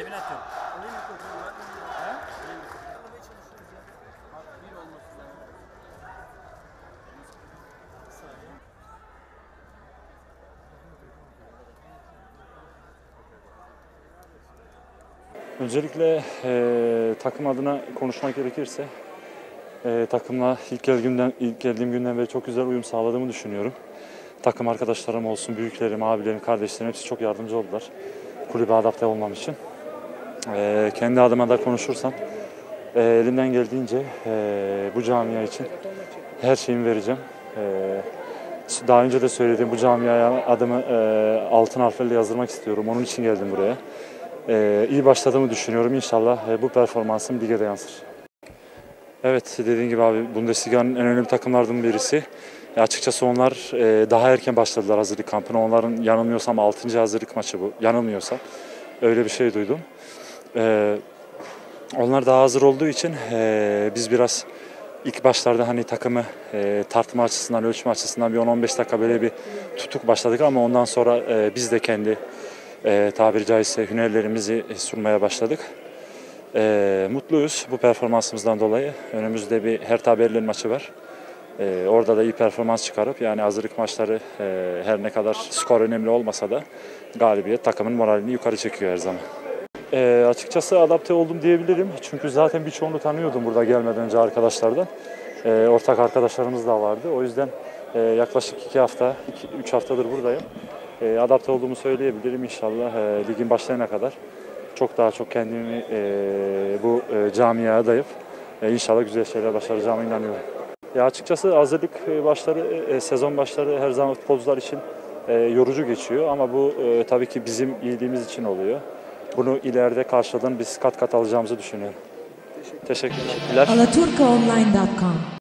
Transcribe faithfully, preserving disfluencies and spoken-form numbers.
Oyun atıyorum. Alayım mikrofonu ben. He? Alayım mikrofonu. Anlamaya çalışıyoruz ya. Bak bir olması lazım. Bir saniye. Öncelikle e, takım adına konuşmak gerekirse e, takımla ilk geldiğimden ilk geldiğim günden beri çok güzel uyum sağladığımı düşünüyorum. Takım arkadaşlarım olsun, büyüklerim, abilerim, kardeşlerim hepsi çok yardımcı oldular kulübe adapte olmam için. E, kendi adıma da konuşursam e, elimden geldiğince e, bu camia için her şeyimi vereceğim. E, daha önce de söylediğim bu camiaya adımı e, altın harflerle yazdırmak istiyorum. Onun için geldim buraya. Ee, iyi başladığımı düşünüyorum. İnşallah e, bu performansım lige de yansır. Evet, dediğin gibi abi Bundesliga'nın en önemli takımlardan birisi. E, açıkçası onlar e, daha erken başladılar hazırlık kampına. Onların yanılmıyorsam altıncı hazırlık maçı bu. Yanılmıyorsam öyle bir şey duydum. E, onlar daha hazır olduğu için e, biz biraz ilk başlarda hani takımı e, tartma açısından, ölçme açısından bir on on beş dakika böyle bir tutuk başladık ama ondan sonra e, biz de kendi E, tabiri caizse hünerlerimizi sunmaya başladık. E, mutluyuz bu performansımızdan dolayı. Önümüzde bir Hertha Berlin maçı var. E, orada da iyi performans çıkarıp yani hazırlık maçları e, her ne kadar skor önemli olmasa da galibiyet takımın moralini yukarı çekiyor her zaman. E, açıkçası adapte oldum diyebilirim. Çünkü zaten birçoğunu tanıyordum burada gelmeden önce arkadaşlardan. E, ortak arkadaşlarımız da vardı. O yüzden e, yaklaşık iki hafta, iki, üç haftadır buradayım. E, adapte olduğumu söyleyebilirim inşallah e, ligin başlayana kadar çok daha çok kendimi e, bu e, camiaya adayıp e, inşallah güzel şeyler başaracağıma inanıyorum. Ya açıkçası hazırlık başları, e, sezon başları her zaman futbolcular için e, yorucu geçiyor ama bu e, tabii ki bizim iyiliğimiz için oluyor. Bunu ileride karşıladığını biz kat kat alacağımızı düşünüyorum. Teşekkür Teşekkürler. alaturkaonline nokta com